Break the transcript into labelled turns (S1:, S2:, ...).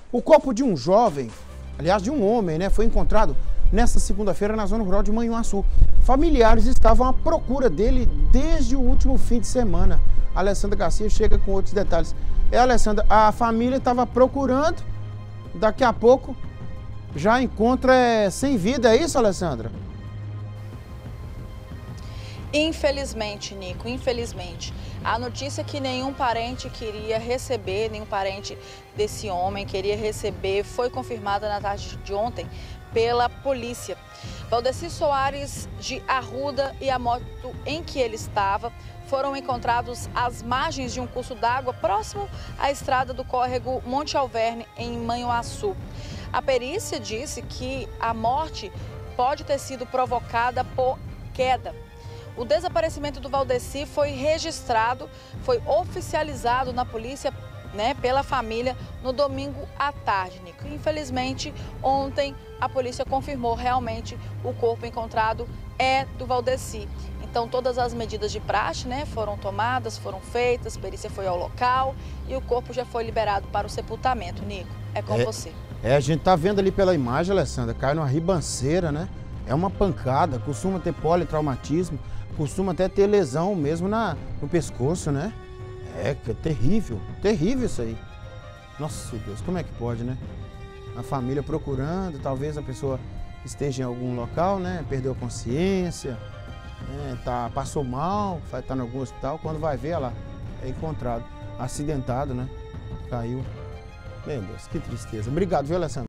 S1: O corpo de um jovem, aliás, de um homem, né, foi encontrado nesta segunda-feira na zona rural de Manhuaçu. Familiares estavam à procura dele desde o último fim de semana. A Alessandra Garcia chega com outros detalhes. Alessandra, a família estava procurando, daqui a pouco já encontra sem vida, é isso, Alessandra?
S2: Infelizmente, Nico, infelizmente. A notícia é que nenhum parente queria receber, nenhum parente desse homem queria receber, foi confirmada na tarde de ontem pela polícia. Valdeci Soares de Arruda e a moto em que ele estava foram encontrados às margens de um curso d'água próximo à estrada do córrego Monte Alverne, em Manhuaçu. A perícia disse que a morte pode ter sido provocada por queda. O desaparecimento do Valdeci foi registrado, foi oficializado na polícia, pela família no domingo à tarde, Nico. Infelizmente, ontem a polícia confirmou realmente o corpo encontrado é do Valdeci. Então, todas as medidas de praxe, foram tomadas, foram feitas, a perícia foi ao local e o corpo já foi liberado para o sepultamento, Nico. É com você.
S1: A gente tá vendo ali pela imagem, Alessandra, cai numa ribanceira, né? É uma pancada, costuma ter politraumatismo, costuma até ter lesão mesmo no pescoço, né? Que é terrível, terrível isso aí. Nossa Deus, como é que pode, né? A família procurando, talvez a pessoa esteja em algum local, né? Perdeu a consciência, passou mal, vai estar em algum hospital, quando vai ver, lá, é encontrado, acidentado, né? Caiu. Meu Deus, que tristeza. Obrigado, viu, Alessandra?